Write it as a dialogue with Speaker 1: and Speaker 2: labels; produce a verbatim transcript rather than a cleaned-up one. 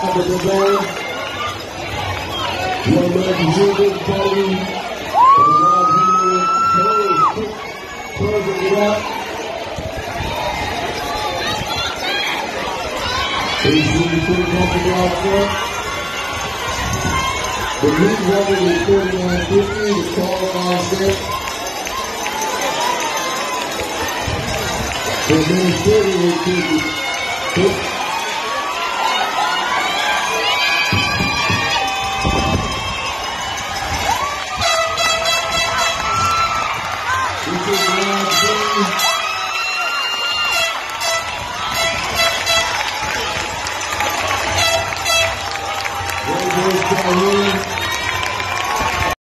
Speaker 1: the ball. One man Jordan Bowden. And Rob Henry close, closing it up. He's really pretty comfortable out front. The lead record is thirty-nine fifty. The qualifying set. The men's thirty-eight fifty.